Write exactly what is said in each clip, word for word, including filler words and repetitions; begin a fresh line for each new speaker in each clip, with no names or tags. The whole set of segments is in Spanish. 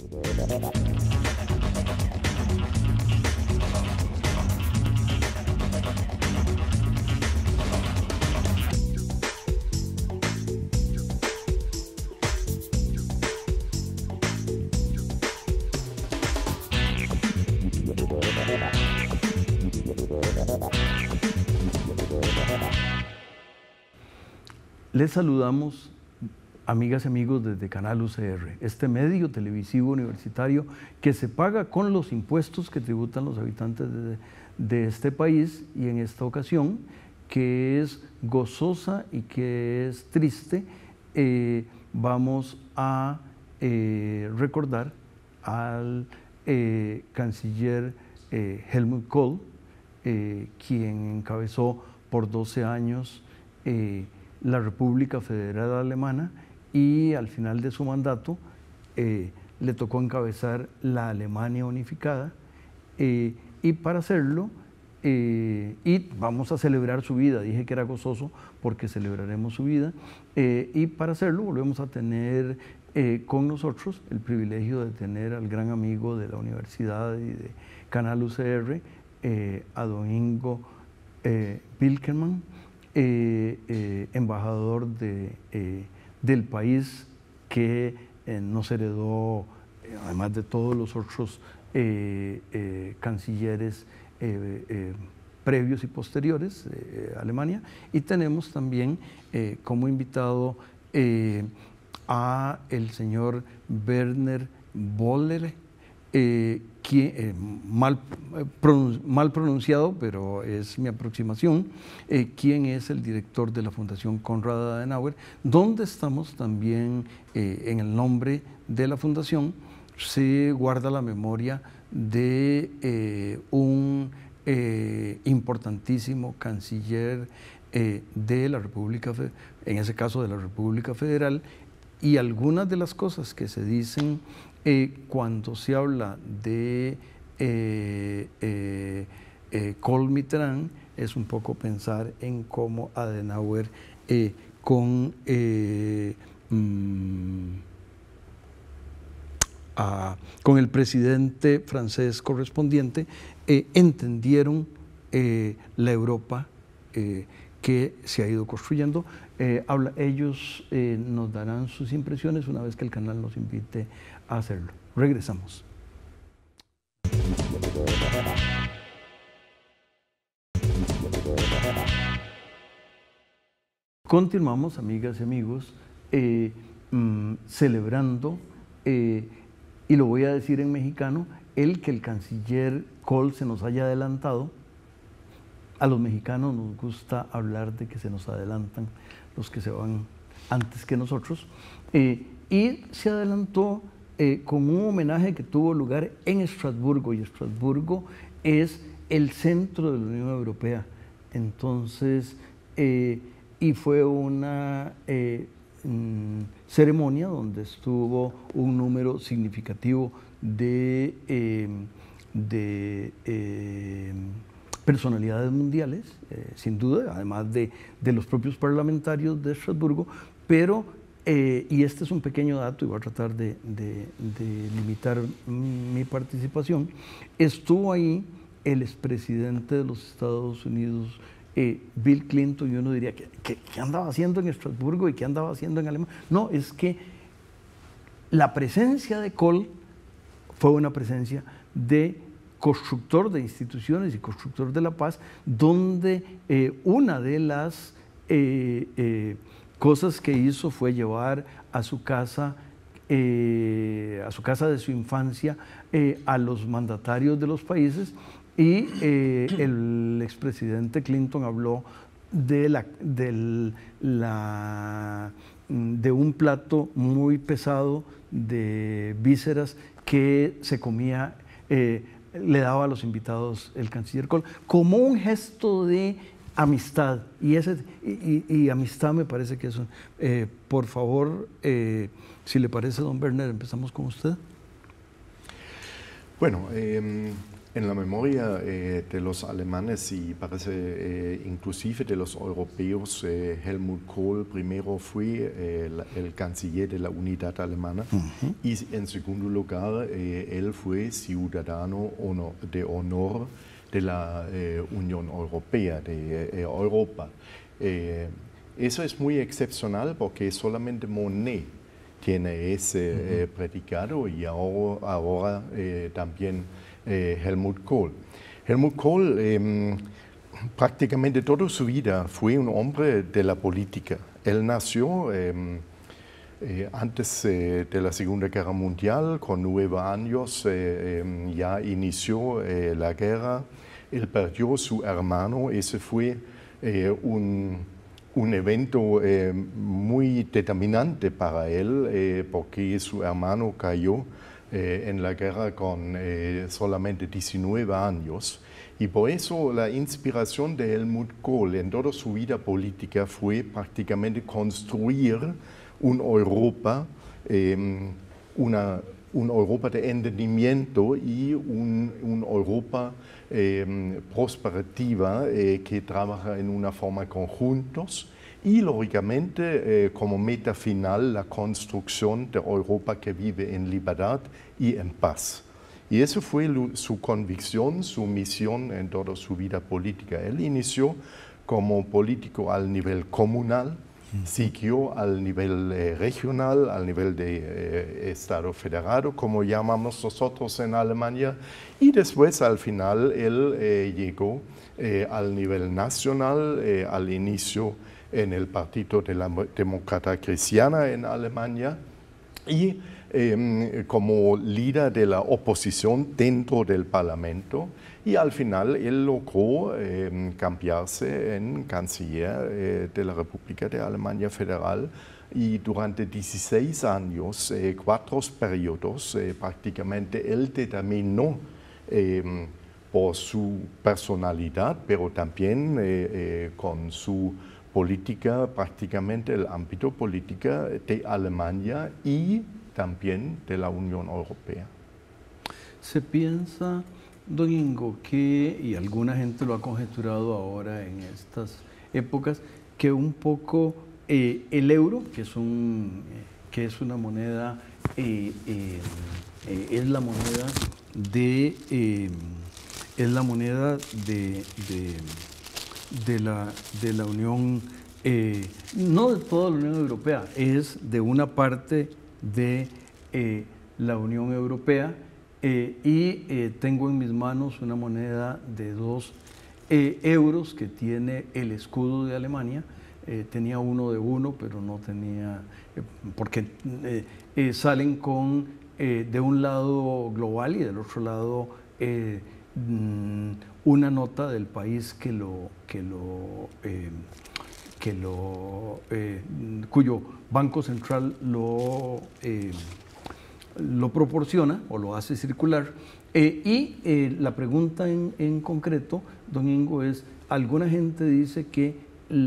Les saludamos, amigas y amigos, desde Canal U C R, este medio televisivo universitario que se paga con los impuestos que tributan los habitantes de, de este país, y en esta ocasión, que es gozosa y que es triste, eh, vamos a eh, recordar al eh, canciller eh, Helmut Kohl, eh, quien encabezó por doce años eh, la República Federal Alemana, y al final de su mandato eh, le tocó encabezar la Alemania unificada, eh, y para hacerlo, eh, y vamos a celebrar su vida, dije que era gozoso porque celebraremos su vida, eh, y para hacerlo volvemos a tener eh, con nosotros el privilegio de tener al gran amigo de la universidad y de Canal U C R, eh, a Domingo eh, Wilkermann, Eh, eh, embajador de, eh, del país que eh, nos heredó, eh, además de todos los otros eh, eh, cancilleres eh, eh, previos y posteriores, eh, Alemania, y tenemos también eh, como invitado eh, a el señor Werner Böhler, eh, quien, eh, mal, pronun mal pronunciado, pero es mi aproximación, eh, quien es el director de la Fundación Konrad Adenauer, donde estamos también eh, en el nombre de la fundación, se guarda la memoria de eh, un eh, importantísimo canciller eh, de la República, en ese caso de la República Federal, y algunas de las cosas que se dicen Eh, cuando se habla de eh, eh, eh, Kohl-Mitterrand, es un poco pensar en cómo Adenauer eh, con, eh, mm, a, con el presidente francés correspondiente eh, entendieron eh, la Europa eh, que se ha ido construyendo. Eh, habla, ellos eh, nos darán sus impresiones una vez que el canal nos invite a hacerlo. Regresamos. Continuamos, amigas y amigos, eh, mmm, celebrando, eh, y lo voy a decir en mexicano, el que el canciller Kohl se nos haya adelantado. A los mexicanos nos gusta hablar de que se nos adelantan los que se van antes que nosotros, eh, y se adelantó eh, con un homenaje que tuvo lugar en Estrasburgo, y Estrasburgo es el centro de la Unión Europea. Entonces, eh, y fue una eh, mm, ceremonia donde estuvo un número significativo de, eh, de eh, personalidades mundiales, eh, sin duda, además de, de los propios parlamentarios de Estrasburgo, pero, eh, y este es un pequeño dato, y voy a tratar de, de, de limitar mi participación, estuvo ahí el expresidente de los Estados Unidos, eh, Bill Clinton, y uno diría, ¿qué, qué, qué andaba haciendo en Estrasburgo y qué andaba haciendo en Alemania? No, es que la presencia de Kohl fue una presencia de constructor de instituciones y constructor de la paz, donde eh, una de las eh, eh, cosas que hizo fue llevar a su casa, eh, a su casa de su infancia, eh, a los mandatarios de los países, y eh, el expresidente Clinton habló de, la, de, la, de un plato muy pesado de vísceras que se comía, eh, le daba a los invitados el canciller Kohl, como un gesto de amistad, y, ese, y, y, y amistad me parece que eso. Eh, por favor, eh, si le parece, don Werner, empezamos con usted.
Bueno, eh, en la memoria eh, de los alemanes y parece eh, inclusive de los europeos, eh, Helmut Kohl primero fue eh, la, el canciller de la unidad alemana uh-huh. y en segundo lugar eh, él fue ciudadano honor, de honor de la eh, Unión Europea, de eh, Europa. Eh, eso es muy excepcional porque solamente Monnet tiene ese uh-huh. eh, predicado y ahora, ahora eh, también eh, Helmut Kohl. Helmut Kohl eh, prácticamente toda su vida fue un hombre de la política. Él nació eh, eh, antes eh, de la Segunda Guerra Mundial, con nueve años eh, eh, ya inició eh, la guerra. Él perdió a su hermano, ese fue eh, un... un evento eh, muy determinante para él, eh, porque su hermano cayó eh, en la guerra con eh, solamente diecinueve años. Y por eso la inspiración de Helmut Kohl en toda su vida política fue prácticamente construir una Europa, eh, una, una Europa de entendimiento y un, una Europa Eh, prosperativa eh, que trabaja en una forma conjuntos y lógicamente eh, como meta final la construcción de Europa que vive en libertad y en paz. Y eso fue su convicción, su misión en toda su vida política. Él inició como político al nivel comunal, siguió al nivel eh, regional, al nivel de eh, Estado federado, como llamamos nosotros en Alemania, y después al final él eh, llegó eh, al nivel nacional, eh, al inicio en el Partido de la Demócrata Cristiana en Alemania, y eh, como líder de la oposición dentro del Parlamento, y al final él logró eh, cambiarse en canciller eh, de la República de Alemania Federal y durante dieciséis años, eh, cuatro periodos, eh, prácticamente él determinó eh, por su personalidad, pero también eh, eh, con su política, prácticamente el ámbito político de Alemania y también de la Unión Europea.
Se piensa, don Ingo, que, y alguna gente lo ha conjeturado ahora en estas épocas, que un poco eh, el euro, que es, un, eh, que es una moneda, eh, eh, eh, es la moneda de, eh, es la moneda de, de, de, la, de la Unión, eh, no de toda la Unión Europea, es de una parte de eh, la Unión Europea. Eh, y eh, tengo en mis manos una moneda de dos eh, euros que tiene el escudo de Alemania. Eh, tenía uno de uno, pero no tenía, eh, porque eh, eh, salen con eh, de un lado global y del otro lado eh, mm, una nota del país que lo, que lo, eh, que lo eh, cuyo Banco Central lo eh, lo proporciona o lo hace circular. Eh, y eh, la pregunta en, en concreto, don Ingo, es, alguna gente dice que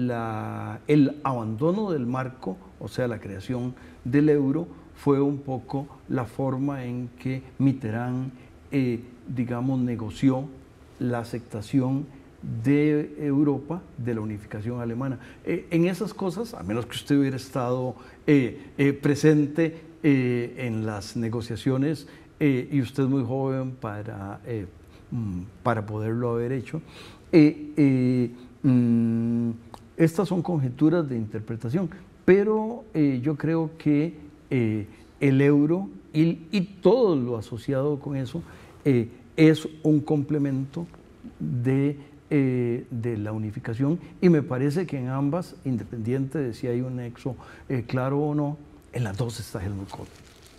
la, el abandono del marco, o sea, la creación del euro, fue un poco la forma en que Mitterrand, eh, digamos, negoció la aceptación de Europa, de la unificación alemana. Eh, en esas cosas, a menos que usted hubiera estado eh, eh, presente eh, en las negociaciones, eh, y usted es muy joven para, eh, para poderlo haber hecho, eh, eh, mm, estas son conjeturas de interpretación, pero eh, yo creo que eh, el euro y, y todo lo asociado con eso eh, es un complemento de Eh, de la unificación, y me parece que en ambas, independiente de si hay un nexo eh, claro o no, en las dos está Helmut Kohl.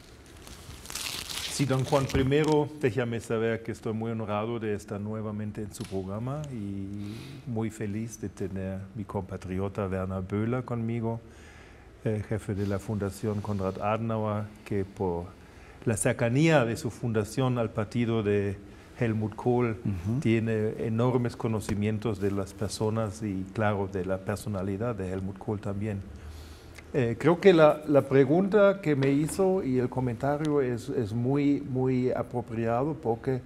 Sí, don Juan, primero déjame saber que estoy muy honrado de estar nuevamente en su programa y muy feliz de tener a mi compatriota Werner Böhler conmigo, eh, jefe de la Fundación Konrad Adenauer, que por la cercanía de su fundación al partido de Helmut Kohl uh-huh. tiene enormes conocimientos de las personas y, claro, de la personalidad de Helmut Kohl también. Eh, creo que la, la pregunta que me hizo y el comentario es, es muy, muy apropiado porque,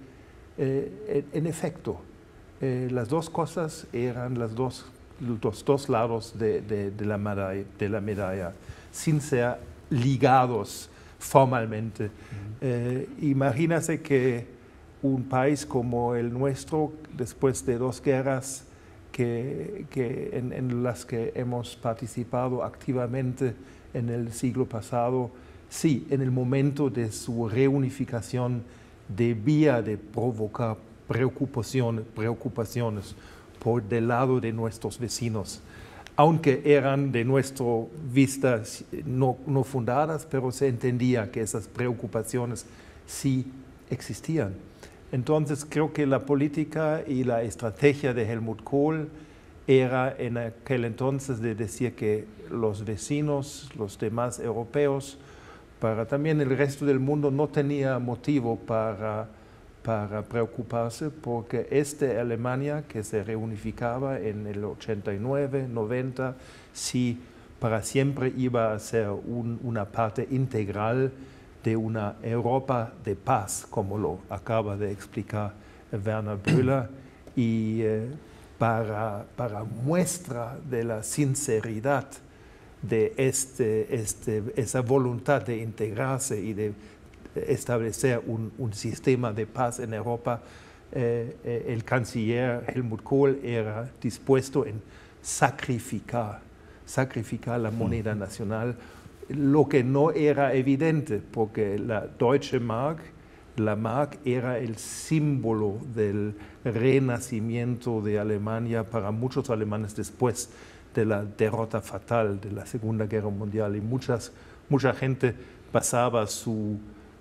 eh, en, en efecto, eh, las dos cosas eran las dos, los dos lados de, de, de, la medalla, de la medalla, sin ser ligados formalmente. Uh-huh. eh, imagínase que un país como el nuestro, después de dos guerras, Que, que en, en las que hemos participado activamente en el siglo pasado, sí, en el momento de su reunificación debía de provocar preocupación, preocupaciones por del lado de nuestros vecinos, aunque eran de nuestra vista no, no fundadas, pero se entendía que esas preocupaciones sí existían. Entonces creo que la política y la estrategia de Helmut Kohl era en aquel entonces de decir que los vecinos, los demás europeos, para también el resto del mundo no tenía motivo para, para preocuparse porque esta Alemania que se reunificaba en el ochenta y nueve, noventa, sí para siempre iba a ser un, una parte integral de una Europa de paz, como lo acaba de explicar Werner Böhler, y eh, para, para muestra de la sinceridad de este, este, esa voluntad de integrarse y de establecer un, un sistema de paz en Europa, eh, eh, el canciller Helmut Kohl era dispuesto en sacrificar, sacrificar la moneda nacional, lo que no era evidente, porque la Deutsche Mark, la Mark era el símbolo del renacimiento de Alemania para muchos alemanes después de la derrota fatal de la Segunda Guerra Mundial, y muchas, mucha gente basaba su,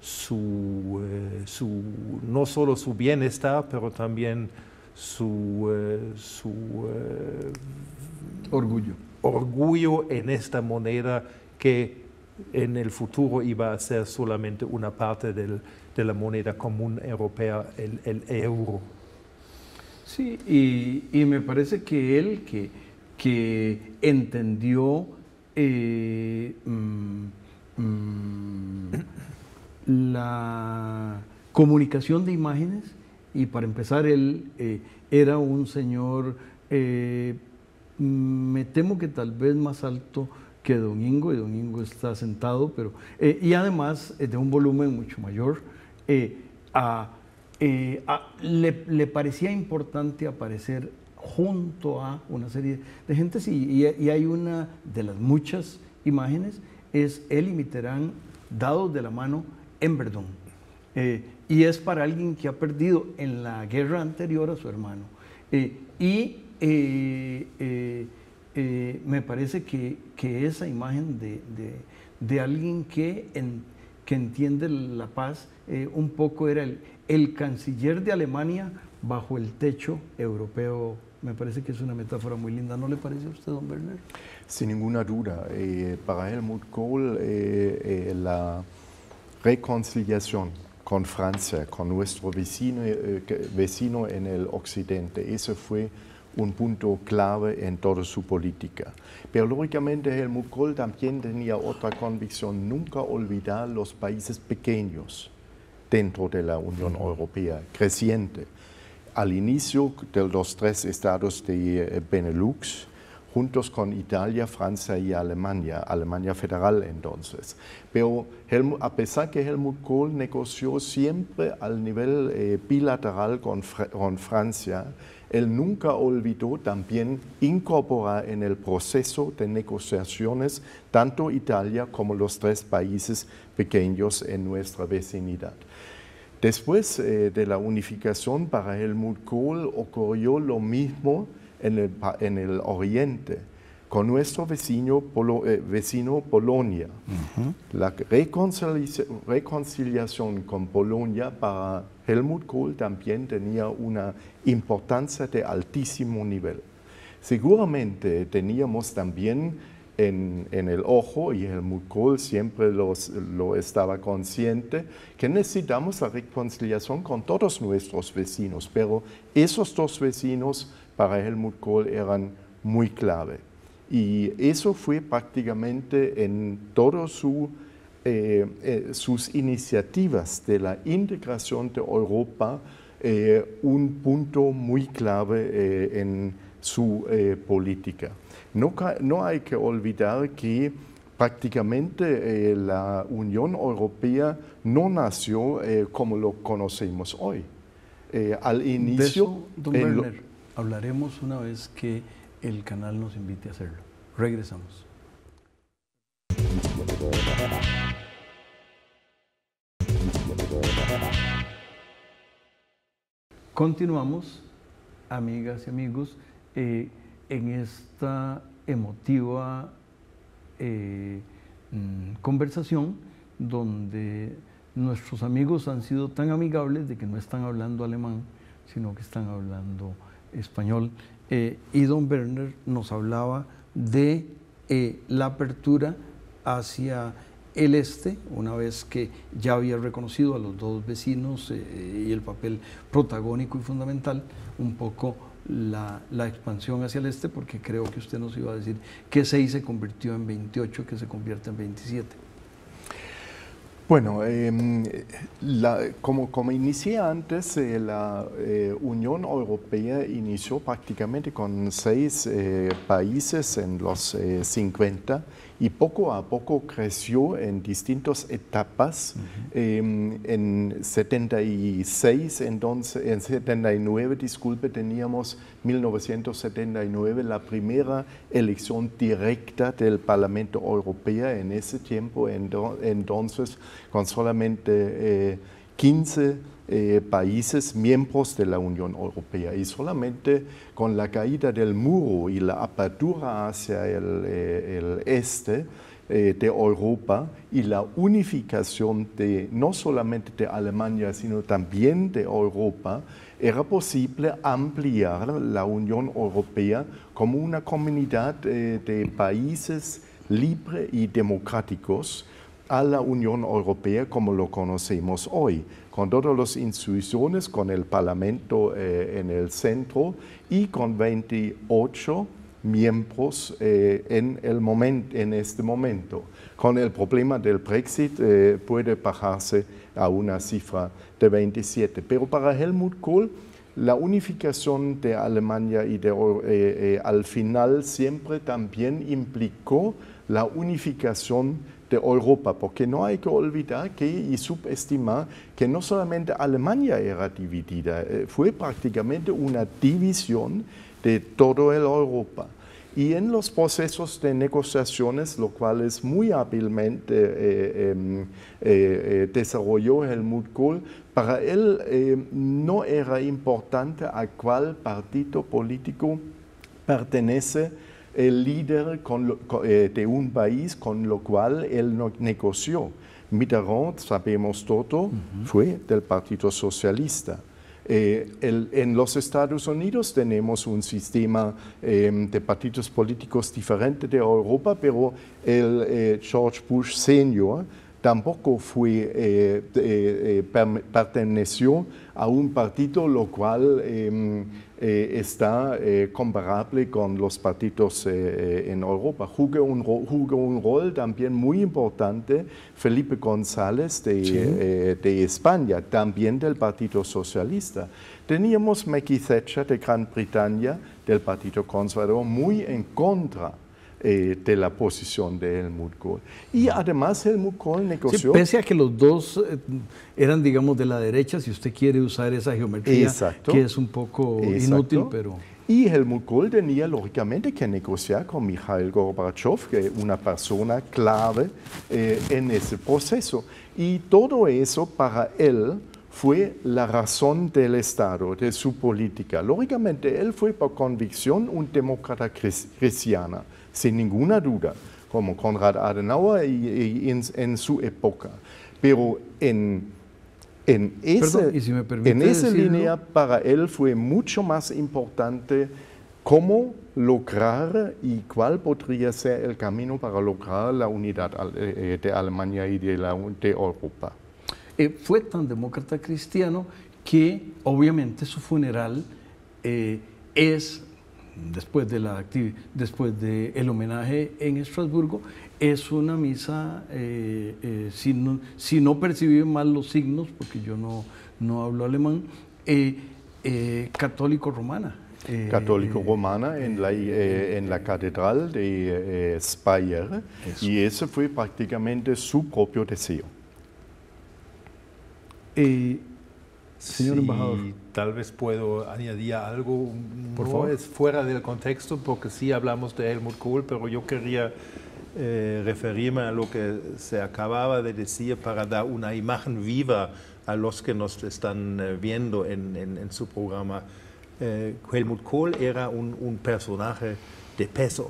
su, eh, su, no solo su bienestar, pero también su, eh, su eh,
orgullo.
orgullo en esta moneda que en el futuro iba a ser solamente una parte del, de la moneda común europea, el, el euro.
Sí, y, y me parece que él, que, que entendió eh, mm, mm, la comunicación de imágenes, y para empezar, él eh, era un señor, eh, me temo que tal vez más alto que Don Ingo, y Don Ingo está sentado, pero, eh, y además eh, de un volumen mucho mayor. Eh, a, eh, a, le, le parecía importante aparecer junto a una serie de gentes, y, y, y hay una de las muchas imágenes, es él y Mitterrand dados de la mano en Verdún. Eh, y es para alguien que ha perdido en la guerra anterior a su hermano. Eh, y eh, eh, Eh, me parece que, que esa imagen de, de, de alguien que, en, que entiende la paz, eh, un poco era el, el canciller de Alemania bajo el techo europeo, me parece que es una metáfora muy linda. ¿No le parece a usted, don Werner?
Sin ninguna duda. Eh, para Helmut Kohl, eh, eh, la reconciliación con Francia, con nuestro vecino, eh, vecino en el occidente, eso fue un punto clave en toda su política. Pero lógicamente Helmut Kohl también tenía otra convicción: nunca olvidar los países pequeños dentro de la Unión Europea, creciente. Al inicio de los tres estados de Benelux, juntos con Italia, Francia y Alemania, Alemania federal entonces. Pero Helmut, a pesar que Helmut Kohl negoció siempre al nivel eh, bilateral con, con Francia, él nunca olvidó también incorporar en el proceso de negociaciones tanto Italia como los tres países pequeños en nuestra vecindad. Después eh, de la unificación, para Helmut Kohl ocurrió lo mismo en el, en el oriente, con nuestro vecino, Polo, eh, vecino Polonia. Uh-huh. La reconcilia, reconciliación con Polonia para Helmut Kohl también tenía una importancia de altísimo nivel. Seguramente teníamos también en, en el ojo, y Helmut Kohl siempre los, lo estaba consciente, que necesitamos la reconciliación con todos nuestros vecinos, pero esos dos vecinos para Helmut Kohl eran muy clave. Y eso fue prácticamente en todas su, eh, eh, sus iniciativas de la integración de Europa eh, un punto muy clave eh, en su eh, política. No, no hay que olvidar que prácticamente eh, la Unión Europea no nació eh, como lo conocemos hoy. Eh, al inicio,
de eso, don Werner,
lo,
hablaremos una vez que el canal nos invite a hacerlo. Regresamos. Continuamos, amigas y amigos, eh, en esta emotiva eh, mm, conversación donde nuestros amigos han sido tan amigables de que no están hablando alemán, sino que están hablando español. Eh, y don Werner nos hablaba de eh, la apertura hacia el este, una vez que ya había reconocido a los dos vecinos eh, y el papel protagónico y fundamental, un poco la, la expansión hacia el este, porque creo que usted nos iba a decir que seis se convirtió en veintiocho, que se convierte en veintisiete.
Bueno, eh, la, como, como inicié antes, eh, la eh, Unión Europea inició prácticamente con seis eh, países en los eh, cincuenta y poco a poco creció en distintas etapas. Uh-huh. eh, en setenta y seis, entonces, en setenta y nueve, disculpe, teníamos mil novecientos setenta y nueve la primera elección directa del Parlamento Europeo. En ese tiempo, entonces, con solamente eh, quince eh, países miembros de la Unión Europea, y solamente con la caída del muro y la apertura hacia el, eh, el este eh, de Europa y la unificación de, no solamente de Alemania, sino también de Europa, era posible ampliar la Unión Europea como una comunidad eh, de países libres y democráticos a la Unión Europea como lo conocemos hoy, con todas las instituciones, con el Parlamento eh, en el centro y con veintiocho miembros eh, en, el moment, en este momento. Con el problema del Brexit eh, puede bajarse a una cifra de veintisiete. Pero para Helmut Kohl, la unificación de Alemania y de, eh, eh, al final siempre también implicó la unificación de Europa, porque no hay que olvidar que, y subestimar que no solamente Alemania era dividida, eh, fue prácticamente una división de toda Europa. Y en los procesos de negociaciones, lo cual es muy hábilmente eh, eh, eh, desarrolló Helmut Kohl, para él eh, no era importante a cuál partido político pertenece el líder con lo, eh, de un país con lo cual él no negoció. Mitterrand, sabemos todo, uh-huh. fue del Partido Socialista. Eh, el, en los Estados Unidos tenemos un sistema eh, de partidos políticos diferente de Europa, pero el eh, George Bush senior tampoco fue, eh, eh, per, perteneció a un partido lo cual eh, eh, está eh, comparable con los partidos eh, en Europa. Jugó un, jugó un rol también muy importante Felipe González de, sí. eh, de España, también del Partido Socialista. Teníamos Maggie Thatcher de Gran Bretaña, del Partido Conservador, muy en contra Eh, de la posición de Helmut Kohl. Y además Helmut Kohl negoció...
Sí, pese a que los dos eh, eran, digamos, de la derecha, si usted quiere usar esa geometría, exacto, que es un poco exacto. inútil, pero...
Y Helmut Kohl tenía, lógicamente, que negociar con Mikhail Gorbachev, que es una persona clave eh, en ese proceso. Y todo eso para él fue la razón del Estado, de su política. Lógicamente, él fue por convicción un demócrata cristiano, sin ninguna duda, como Konrad Adenauer y, y en, en su época. Pero en, en, ese,
Perdón, ¿y si me permite
en esa
decirlo?
línea para él fue mucho más importante cómo lograr y cuál podría ser el camino para lograr la unidad de Alemania y de, la, de Europa.
Eh, fue tan demócrata cristiano que obviamente su funeral eh, es después de la actividad, después del homenaje en Estrasburgo, es una misa, eh, eh, si, no, si no percibí mal los signos, porque yo no, no hablo alemán, eh, eh, católico-romana.
Eh, Católico-romana eh, en, la, eh, en la catedral de eh, Speyer, eso. Y ese fue prácticamente su propio deseo.
Eh, Señor
sí,
embajador.
Tal vez puedo añadir algo,
Por
no
favor.
Es fuera del contexto, porque sí hablamos de Helmut Kohl, pero yo quería eh, referirme a lo que se acababa de decir para dar una imagen viva a los que nos están eh, viendo en, en, en su programa. Eh, Helmut Kohl era un, un personaje de peso.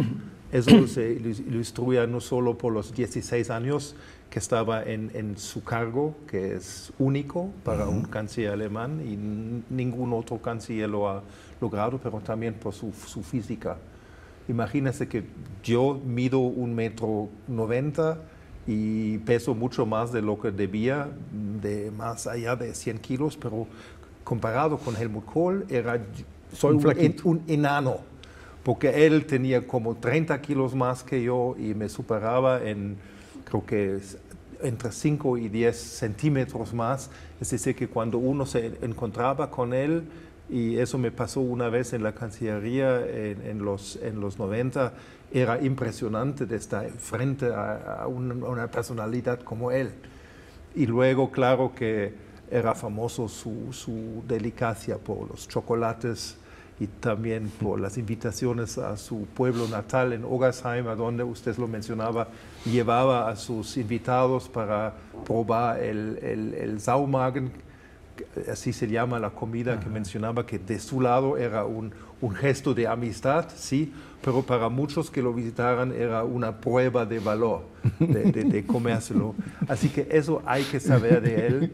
Eso se ilustra no solo por los dieciséis años que estaba en, en su cargo, que es único para uh-huh. un canciller alemán y ningún otro canciller lo ha logrado, pero también por su, su física. Imagínense que yo mido un metro noventa y peso mucho más de lo que debía, de más allá de cien kilos, pero comparado con Helmut Kohl, era, soy un, un, un enano, porque él tenía como treinta kilos más que yo y me superaba en, creo que entre cinco y diez centímetros más. Es decir, que cuando uno se encontraba con él, y eso me pasó una vez en la Cancillería en, en, los, en los noventa, era impresionante de estar frente a, a una, una personalidad como él. Y luego, claro que era famoso su, su delicacia por los chocolates y también por las invitaciones a su pueblo natal en Ogersheim, a donde usted lo mencionaba, llevaba a sus invitados para probar el, el, el Saumagen, así se llama la comida Ajá. que mencionaba, que de su lado era un, un gesto de amistad, sí, pero para muchos que lo visitaran era una prueba de valor de, de, de comérselo. Así que eso hay que saber de él.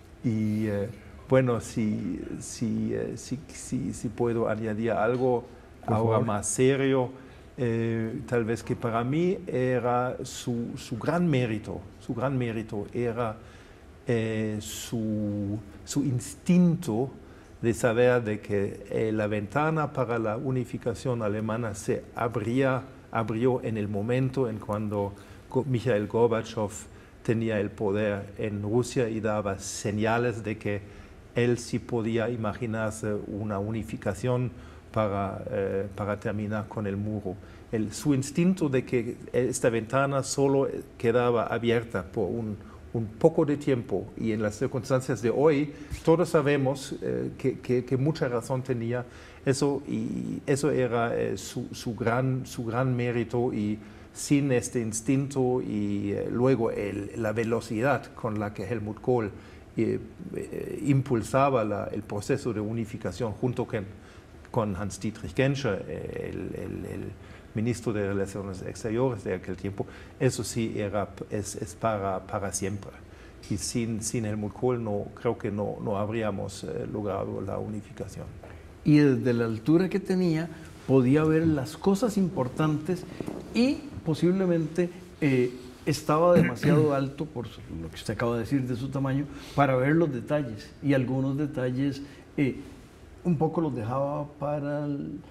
Y eh, bueno, si, si, eh, si, si, si puedo añadir algo Por ahora favor. más serio, eh, tal vez que para mí era su, su gran mérito, su gran mérito era eh, su, su instinto de saber de que eh, la ventana para la unificación alemana se abría, abrió en el momento en cuando Mikhail Gorbachev tenía el poder en Rusia y daba señales de que él sí podía imaginarse una unificación para, eh, para terminar con el muro. El, su instinto de que esta ventana solo quedaba abierta por un, un poco de tiempo, y en las circunstancias de hoy todos sabemos eh, que, que, que mucha razón tenía. Eso, y eso era eh, su, su, gran, su gran mérito, y sin este instinto y eh, luego el, la velocidad con la que Helmut Kohl eh, eh, impulsaba la, el proceso de unificación junto con, con Hans-Dietrich Genscher, eh, el, el, el ministro de Relaciones Exteriores de aquel tiempo, eso sí era, es, es para, para siempre. Y sin, sin Helmut Kohl no, creo que no, no habríamos eh, logrado la unificación.
Y desde la altura que tenía, podía ver las cosas importantes y posiblemente eh, estaba demasiado alto, por lo que usted acaba de decir de su tamaño, para ver los detalles, y algunos detalles eh, un poco los dejaba para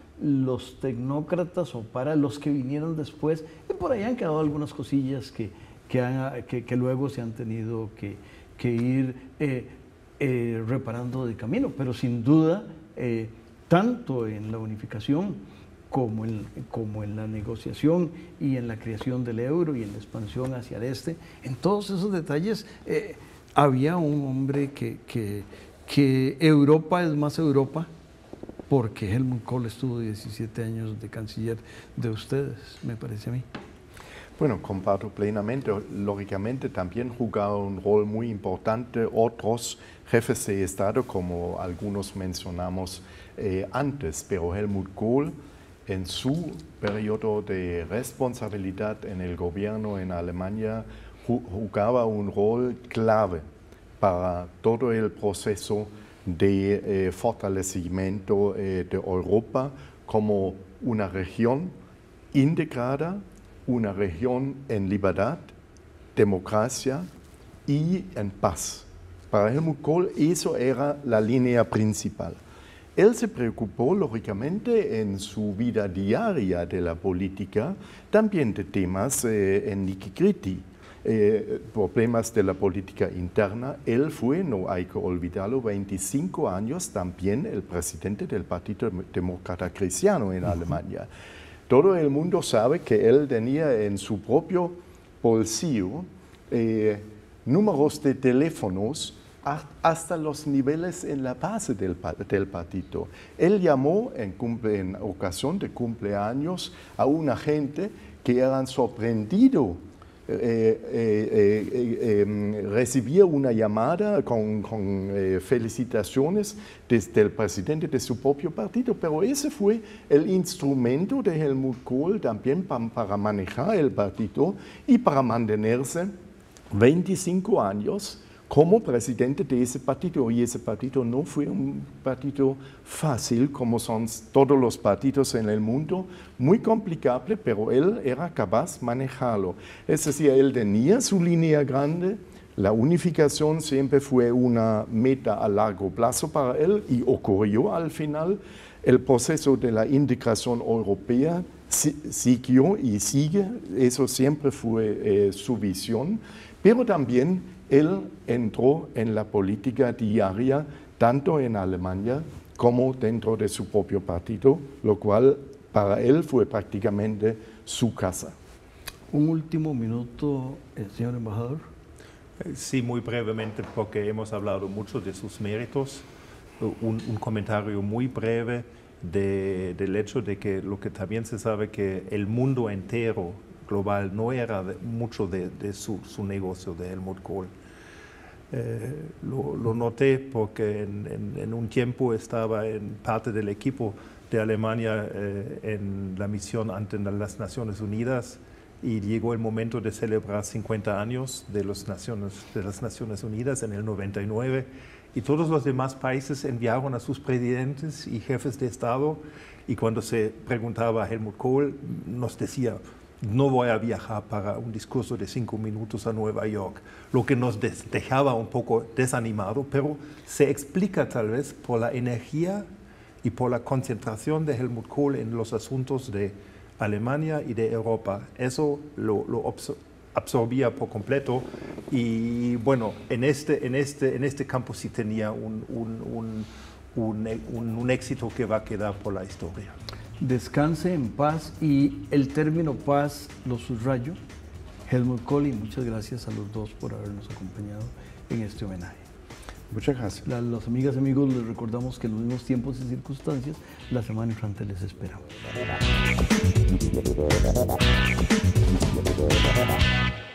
los tecnócratas o para los que vinieron después, y por ahí han quedado algunas cosillas que, que, han, que, que luego se han tenido que, que ir eh, eh, reparando de camino, pero sin duda, eh, tanto en la unificación Como en, como en la negociación y en la creación del euro y en la expansión hacia el este, en todos esos detalles eh, había un hombre que, que, que Europa es más Europa, porque Helmut Kohl estuvo diecisiete años de canciller de ustedes, me parece a mí.
Bueno, comparto plenamente. Lógicamente también jugaron un rol muy importante otros jefes de Estado, como algunos mencionamos eh, antes, pero Helmut Kohl, en su periodo de responsabilidad en el gobierno en Alemania, jugaba un rol clave para todo el proceso de eh, fortalecimiento eh, de Europa como una región integrada, una región en libertad, democracia y en paz. Para Helmut Kohl eso era la línea principal. Él se preocupó, lógicamente, en su vida diaria de la política, también de temas eh, en nitty-gritty, eh, problemas de la política interna. Él fue, no hay que olvidarlo, veinticinco años también el presidente del Partido Demócrata Cristiano en Alemania. Todo el mundo sabe que él tenía en su propio bolsillo eh, números de teléfonos hasta los niveles en la base del, del partido. Él llamó en, cumple, en ocasión de cumpleaños a una gente que eran sorprendidos. Eh, eh, eh, eh, recibía una llamada con, con eh, felicitaciones desde el presidente de su propio partido, pero ese fue el instrumento de Helmut Kohl también para, para manejar el partido y para mantenerse veinticinco años como presidente de ese partido. Y ese partido no fue un partido fácil, como son todos los partidos en el mundo, muy complicable, pero él era capaz de manejarlo. Es decir, él tenía su línea grande, la unificación siempre fue una meta a largo plazo para él y ocurrió al final. El proceso de la integración europea siguió y sigue, eso siempre fue eh, su visión, pero también él entró en la política diaria, tanto en Alemania como dentro de su propio partido, lo cual para él fue prácticamente su casa.
Un último minuto, eh, señor embajador.
Sí, muy brevemente, porque hemos hablado mucho de sus méritos. Un, un comentario muy breve de, del hecho de que lo que también se sabe que el mundo entero global no era de, mucho de, de su, su negocio de Helmut Kohl. Eh, lo, lo noté porque en, en, en un tiempo estaba en parte del equipo de Alemania eh, en la misión ante las Naciones Unidas y llegó el momento de celebrar cincuenta años de, los Naciones, de las Naciones Unidas en el noventa y nueve y todos los demás países enviaron a sus presidentes y jefes de Estado y cuando se preguntaba a Helmut Kohl nos decía: no voy a viajar para un discurso de cinco minutos a Nueva York, lo que nos dejaba un poco desanimado, pero se explica tal vez por la energía y por la concentración de Helmut Kohl en los asuntos de Alemania y de Europa. Eso lo, lo absorbía por completo y bueno, en este, en este, en este campo sí tenía un, un, un, un, un, un éxito que va a quedar por la historia.
Descanse en paz, y el término paz lo subrayo. Helmut Kohl, y muchas gracias a los dos por habernos acompañado en este homenaje.
Muchas gracias.
A las amigas y amigos les recordamos que en los mismos tiempos y circunstancias, la semana entrante les esperamos.